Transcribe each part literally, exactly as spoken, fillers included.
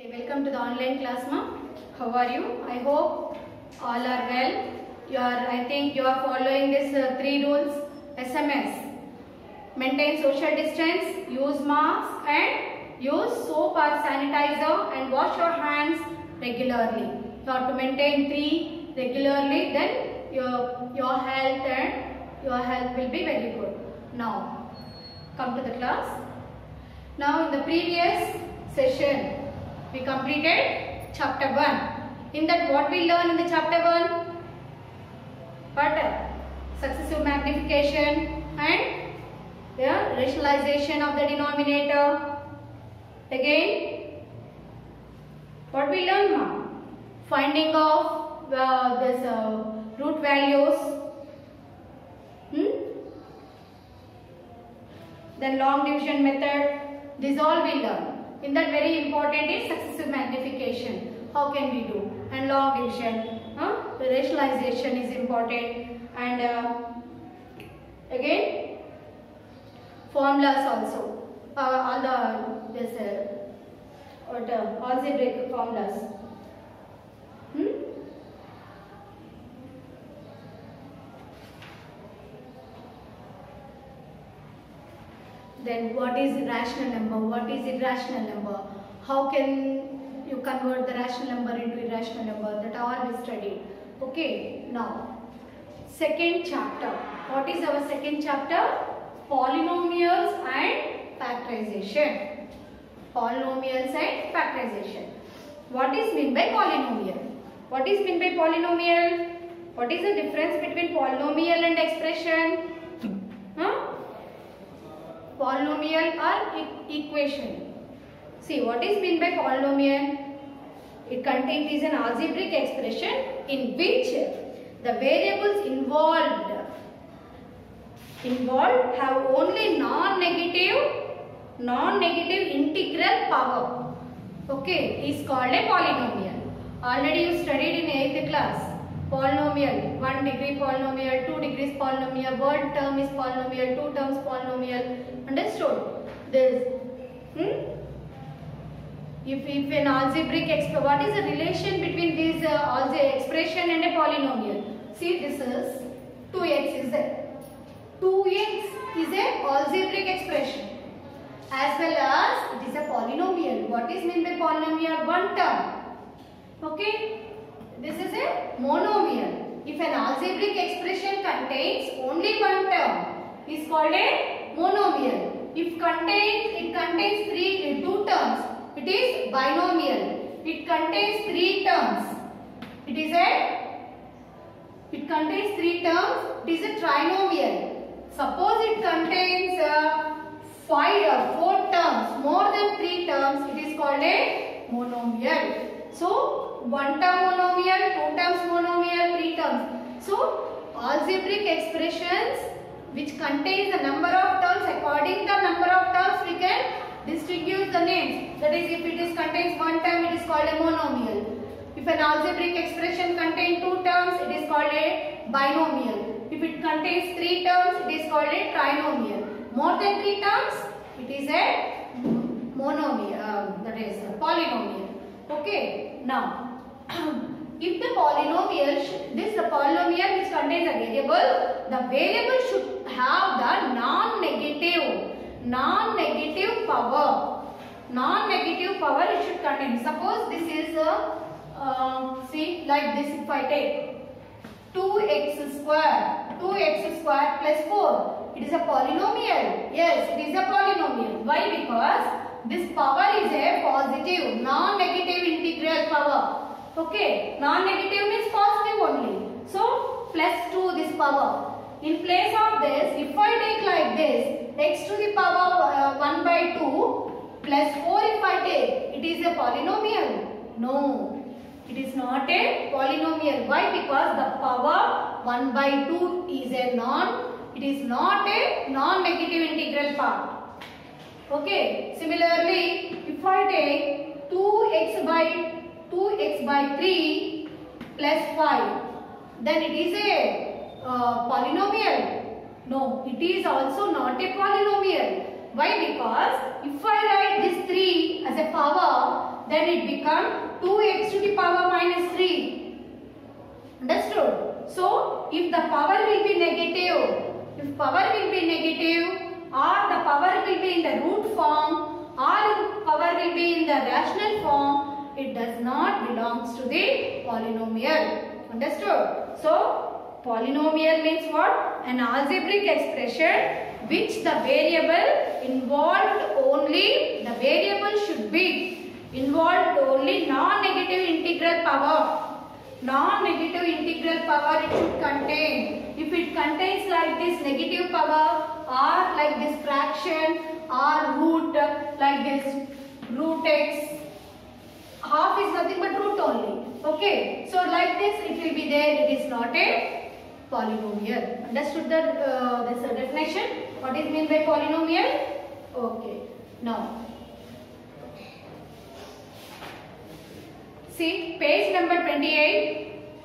Welcome to the online class, ma'am. How are you? I hope all are well. You are, I think you are following this uh, three rules. S M S. Maintain social distance, use mask and use soap or sanitizer and wash your hands regularly. You have to maintain three regularly, then your, your health and your health will be very good. Now, come to the class. Now in the previous session, we completed chapter one. In that, what we learn in the chapter one? What? Successive magnification and yeah, rationalization of the denominator. Again, what we learn now? Finding of uh, this uh, root values. Hmm? Then long division method. This all we learn. In that, very important is successive magnification. How can we do? And long division. Huh? The rationalization is important. And uh, again, formulas also. Uh, all the this uh, what uh, algebraic formulas. Hmm? Then what is rational number? What is irrational number? How can you convert the rational number into irrational number? That all we studied. Okay. Now, second chapter. What is our second chapter? Polynomials and factorization. Polynomials and factorization. What is meant by polynomial? What is meant by polynomial? What is the difference between polynomial and expression? Huh? Polynomial or e equation. See, what is meant by polynomial? It contains is an algebraic expression in which the variables involved involved have only non-negative non-negative integral power. Okay, is called a polynomial. Already you studied in eighth class. Polynomial, one degree polynomial, two degrees polynomial, one term is polynomial, two terms polynomial. Understood? This. Hmm? If, if an algebraic expression, what is the relation between these uh, algebraic expression and a polynomial? See, this is two x is there. two x is a algebraic expression as well as it is a polynomial. What is meant by polynomial? One term. Okay. This is a monomial. If an algebraic expression contains only one term, is called a monomial. If contains it contains three two terms, it is binomial. It contains three terms. It is a it contains three terms. It is a trinomial. Suppose it contains uh, five or four terms, more than three terms, it is called a monomial. So one term monomial, two terms monomial, three terms. So algebraic expressions which contains the number of terms, according to the number of terms we can distinguish the names. That is, if it is contains one term, it is called a monomial. If an algebraic expression contains two terms, it is called a binomial. If it contains three terms, it is called a trinomial. More than three terms, it is a monomial. Uh, that is a polynomial. Okay. Now, if the polynomial, this the polynomial which contains a variable, the variable should have the non-negative, non-negative power. Non-negative power it should contain. Suppose this is a, uh, see like this, if I take two x square, two x square plus four, it is a polynomial. Yes, it is a polynomial. Why? Because this power is a positive, non-negative integral power. Okay, non-negative means positive only. So, plus two this power. In place of this, if I take like this, x to the power uh, one by two plus four if I take, it is a polynomial. No, it is not a polynomial. Why? Because the power one by two is a non, it is not a non-negative integral part. Okay, similarly, if I take two x by two x by three plus five, then it is a uh, polynomial. No, it is also not a polynomial. Why? Because if I write this three as a power, then it become two x to the power minus three. Understood? So, if the power will be negative, if power will be negative, or the power will be in the root form, or power will be in the rational form, it does not belongs to the polynomial. Understood? So, polynomial means what? An algebraic expression which the variable involved only, the variable should be involved only non-negative integral power. Non-negative integral power it should contain. If it contains like this negative power or like this fraction or root like this root x, half is nothing but root only. Okay, so like this it will be there. It is not a polynomial. Understood the uh, this uh, definition? What is meant by polynomial? Okay. Now, see page number twenty-eight.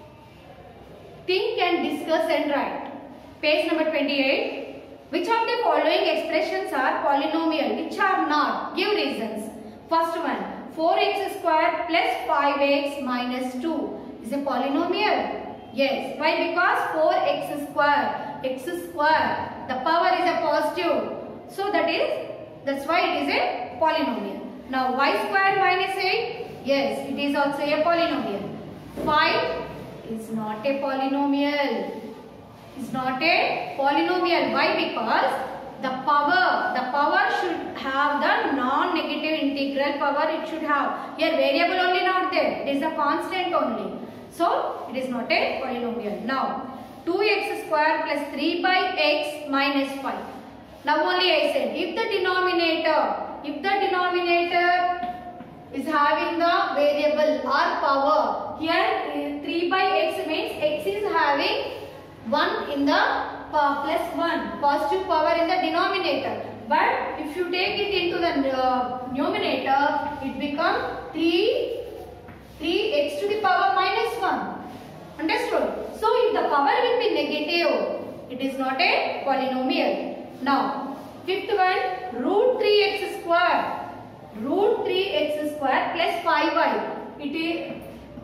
Think and discuss and write. Page number twenty-eight. Which of the following expressions are polynomial? Which are not? Give reasons. First one. four x square plus five x minus two is a polynomial. Yes. Why? Because four x square. X square. The power is a positive. So that is, that's why it is a polynomial. Now y square minus eight. Yes, it is also a polynomial. five is not a polynomial. It's not a polynomial. Why? Because the power, the power should have the non-negative integral power it should have. Here variable only not there. It is a constant only. So, it is not a polynomial. Now, two x square plus three by x minus five. Now only I said, if the denominator, if the denominator is having the variable or power, here three by x means x is having one in the uh, plus one, positive power in the denominator. But if you take it into the uh, numerator, it becomes three, three x to the power minus one. Understood? So if the power will be negative, it is not a polynomial. Now, fifth one, root three x square. Root three x square plus five y. It is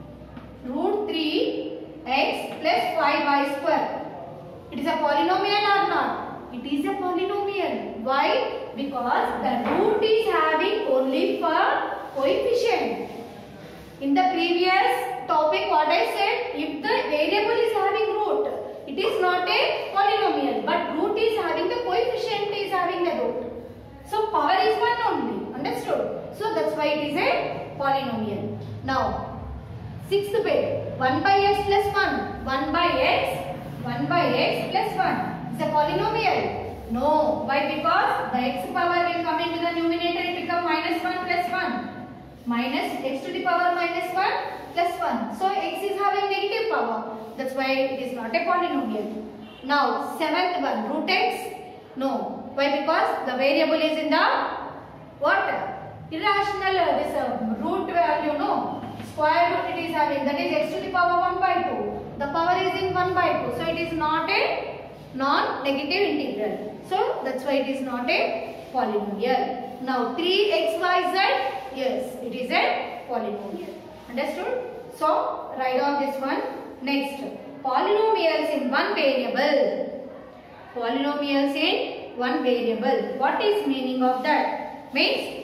root three x plus five y square. It is a polynomial or not? It is a polynomial. Why? Because the root is having only for coefficient. In the previous topic what I said, if the variable is having root, it is not a polynomial. But root is having the coefficient is having the root. So power is one only. Understood? So that's why it is a polynomial. Now, sixth bit, one by x plus one. one by x, one by x plus one. Is a polynomial? No. Why? Because the x power will come into the numerator, it becomes minus one plus one. Minus x to the power minus one plus one. So x is having negative power. That's why it is not a polynomial. Now, seventh one, root x. No. Why? Because the variable is in the what? Irrational, uh, this uh, root value, no. Square root it is having, that is x to the power one by two. The power is in one by two. So it is not a non-negative integral. So that's why it is not a polynomial. Now three x y z, yes, it is a polynomial. Understood? So write on this one. Next, polynomials in one variable. Polynomials in one variable. What is meaning of that? Means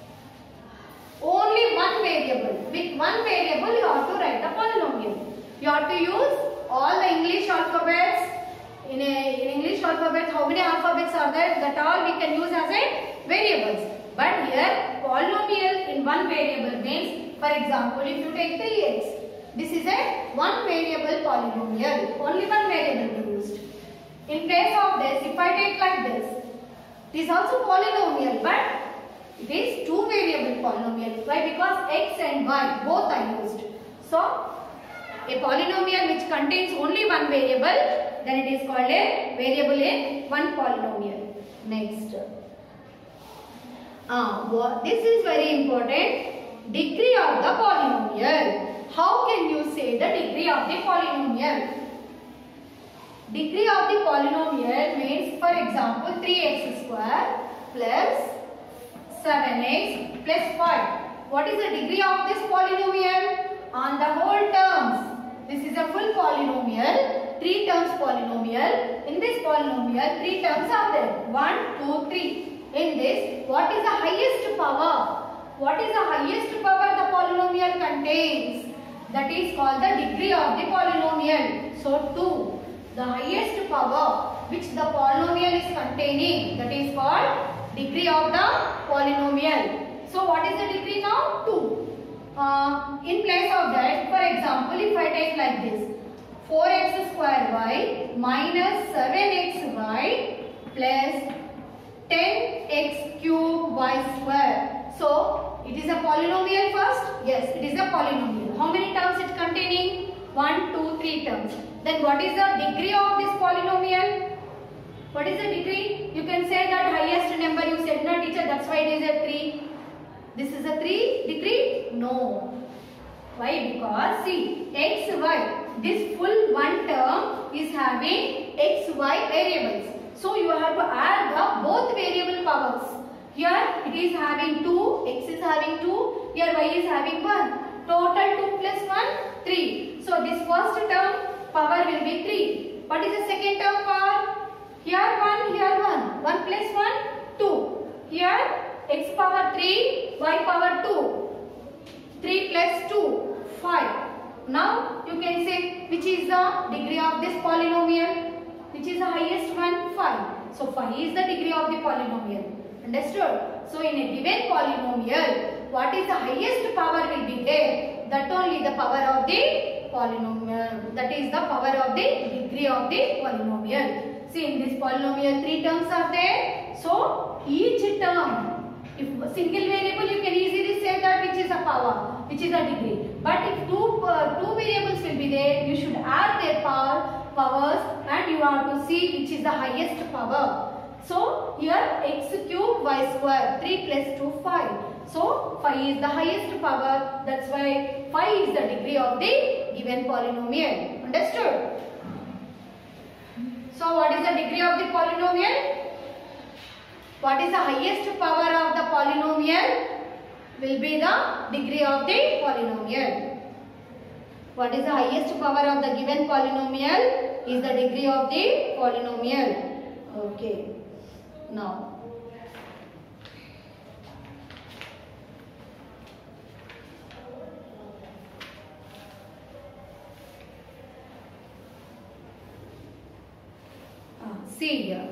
only one variable. With one variable you have to write the polynomial. You have to use all the English alphabets. In, a, in English alphabet, how many alphabets are there? That all we can use as a variables. But here polynomial in one variable means, for example, if you take three x, this is a one variable polynomial. Only one variable used. In place of this, if I take like this, it is also polynomial, but it is two variable polynomial. Why? Because x and y both are used. So, a polynomial which contains only one variable, then it is called a variable in one polynomial. Next. Uh, this is very important. Degree of the polynomial. How can you say the degree of the polynomial? Degree of the polynomial means, for example, three x square plus seven x plus five. what is the degree of this polynomial? On the whole terms. This is a full polynomial, three terms polynomial. In this polynomial, three terms are there. one, two, three. In this, what is the highest power? What is the highest power the polynomial contains? That is called the degree of the polynomial. So, two. The highest power which the polynomial is containing, that is called degree of the polynomial. So, what is the degree now? two. Uh, in place of that, for example, if I take like this, four x square y minus seven x y plus ten x cube y square. So, it is a polynomial first? Yes, it is a polynomial. How many terms it containing? one, two, three terms. Then what is the degree of this polynomial? What is the degree? You can say that highest number you said, no teacher, that's why it is a three. This is a three degree? No. Why? Because see, x, y, this full one term is having x, y variables. So you have to add the both variable powers. Here it is having two, x is having two, here y is having one. Total two plus one, three. So this first term power will be three. What is the second term power? Here one, here one. one plus one, two. Here x power three, y power two. three plus two, five. Now you can say which is the degree of this polynomial? Which is the highest one? five. So five is the degree of the polynomial. Understood? So in a given polynomial, what is the highest power will be there? That only the power of the polynomial. That is the power of the degree of the polynomial. See, in this polynomial three terms are there. So each term, if a single variable, you can easily say that which is a power, which is a degree. But if two uh, two variables will be there, you should add their power powers and you have to see which is the highest power. So here x cube y square, three plus two, five. So five is the highest power. That's why five is the degree of the given polynomial. Understood? So what is the degree of the polynomial? What is the highest power of the polynomial? Will be the degree of the polynomial. What is the highest power of the given polynomial? Is the degree of the polynomial. Okay. Now, uh, see here.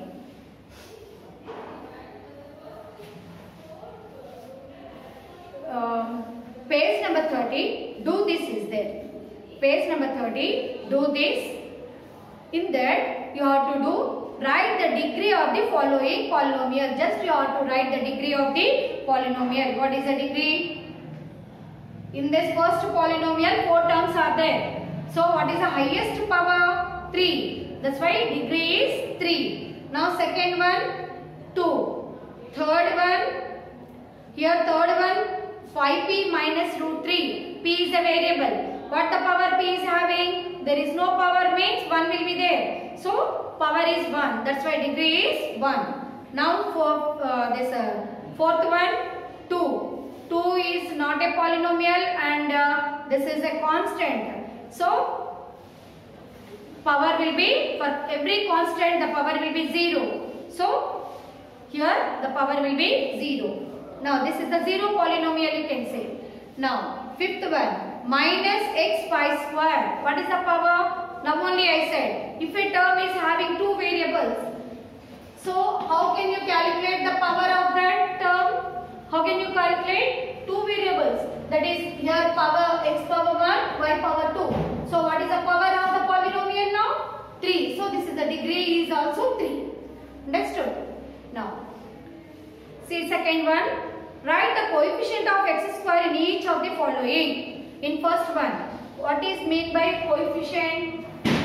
Um, page number thirty, do this is there. Page number thirty, do this. In that, you have to do write the degree of the following polynomial. Just you have to write the degree of the polynomial. What is the degree? In this first polynomial, four terms are there. So what is the highest power? three. That's why degree is three. Now second one, two. Third one, here third one, five p minus root three. P is a variable. What the power p is having? There is no power means one will be there. So power is one. That's why degree is one. Now for uh, this uh, fourth one, two. two is not a polynomial and uh, this is a constant. So power will be, for every constant the power will be zero. So here the power will be zero. Now this is the zero polynomial you can say. Now fifth one, minus x pi square. What is the power? Now only I said, if a term is having two variables, so how can you calculate the power of that term? How can you calculate two variables? That is here power x power one, y power two. So what is the power of the polynomial now? three. So this is the degree is also three. Understood? Now, see second one. Write the coefficient of x square in each of the following. In first one, what is meant by coefficient?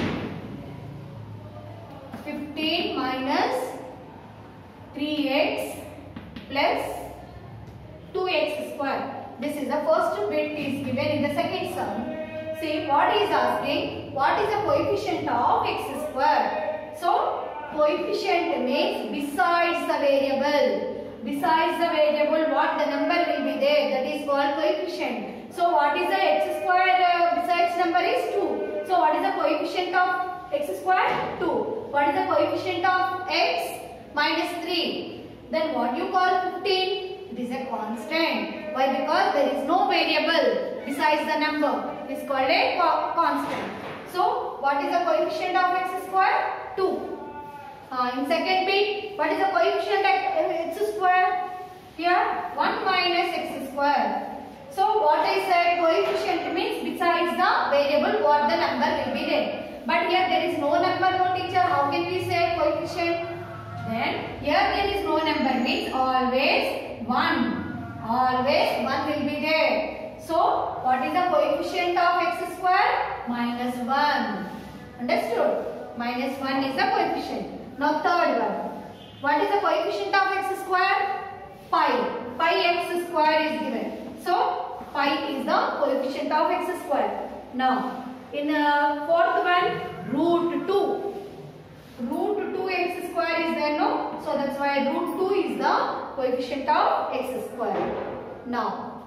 fifteen minus three x plus two x square. This is the first bit is given in the second sum. See what is asking? What is the coefficient of x square? So coefficient means besides the variable. Besides besides the variable what the number will be there, that is called coefficient. So what is the x square uh, besides number is two. So what is the coefficient of x square? two. What is the coefficient of x? Minus three. Then what you call fifteen? It is a constant. Why? Because there is no variable besides the number. It is called a co constant. So what is the coefficient of x square? two. Uh, in second bit, what is the coefficient of x square? Here one minus x square. So what I said, coefficient means besides the variable what the number will be there. But here there is no number, no teacher. How can we say coefficient? Then here there is no number means always one. Always one will be there. So what is the coefficient of x square? Minus one. Understood? Minus one is the coefficient. Now third one. What is the coefficient of x square? Pi. Pi x square is given. So pi is the coefficient of x square. Now in uh, fourth one, root two. Root two x square is there, no? So that's why root two is the coefficient of x square. Now,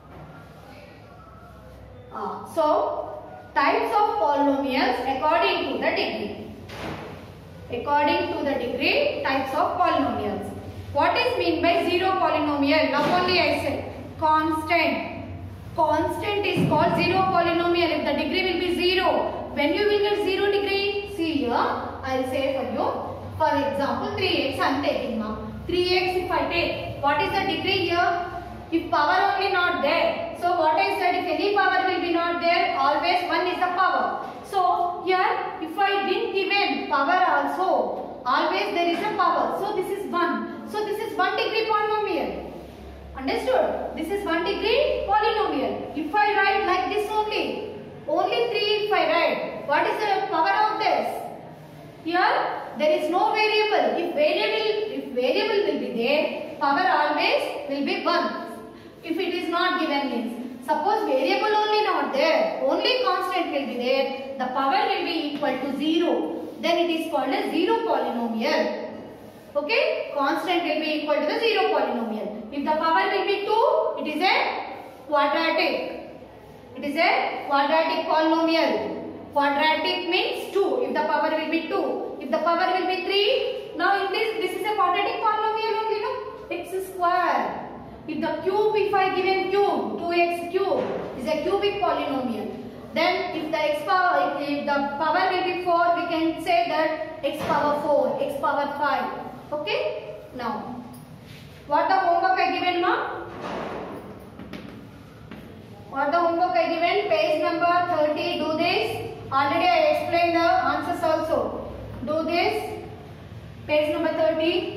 uh, so types of polynomials according to the degree. According to the degree, types of polynomials. What is mean by zero polynomial? Now only I said constant. Constant is called zero polynomial if the degree will be zero. When you will get zero degree? See here, I will say for you. For example, three x I am taking now. three x if I take, what is the degree here? If power only not there. So what I said, if any power will be not there, always one is the power. So here, if I didn't given power also, always there is a power. So this is one. So this is one degree polynomial. Understood? This is one degree polynomial. If I write like this only, only three if I write, what is the power of this? Here, there is no variable. If variable, if variable will be there, power always will be one. If it is not given means, suppose variable only not there, only constant will be there, the power will be equal to zero. Then it is called a zero polynomial. Okay, constant will be equal to the zero polynomial. If the power will be two, it is a quadratic. It is a quadratic polynomial. Quadratic means two. If the power will be two. If the power will be three, now in this, this is a quadratic polynomial only, no? X square. If the cube, if I given cube, two x cube is a cubic polynomial. Then if the x power, if, if the power will be four, we can say that x power four, x power five. Okay? Now, what the homework I given, ma? What the homework I given? Page number thirty, do this. Already I explained the answers also. Do this. Page number thirty.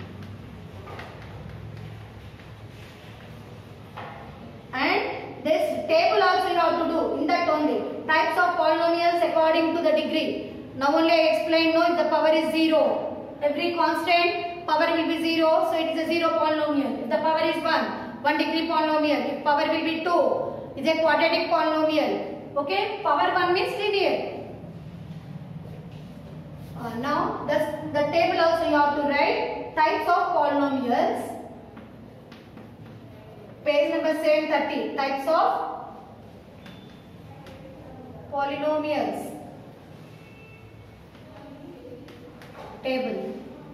And this table also you have to do in that only. Types of polynomials according to the degree. Now only I explained, no, if the power is zero. Every constant power will be zero, so it is a zero polynomial. If the power is one, one degree polynomial. If power will be two, it is a quadratic polynomial. Okay, power one means linear. Uh, now the, the table also you have to write types of polynomials. Page number seven thirty. Types of polynomials. Table.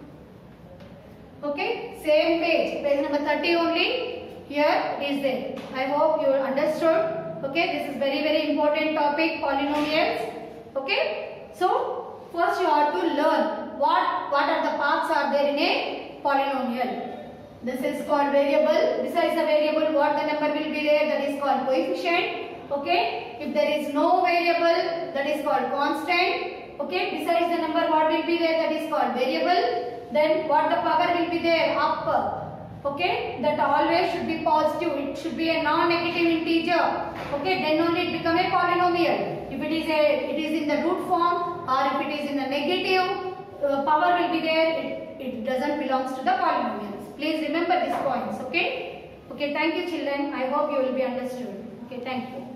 Okay, same page. Page number thirty only. Here is there. I hope you understood. Okay, this is very very important topic, polynomials. Okay, so first you have to learn what what are the parts are there in a polynomial. This is called variable. Besides the variable, what the number will be there, that is called coefficient. Okay, if there is no variable, that is called constant. Okay, besides the number, what will be there, that is called variable. Then what the power will be there, up. Okay, that always should be positive. It should be a non-negative integer. Okay, then only it become a polynomial. If it is a, it is in the root form, or if it is in the negative, uh, power will be there. It, it doesn't belongs to the polynomials. Please remember these points. Okay. Okay. Thank you, children. I hope you will be understood. Okay. Thank you.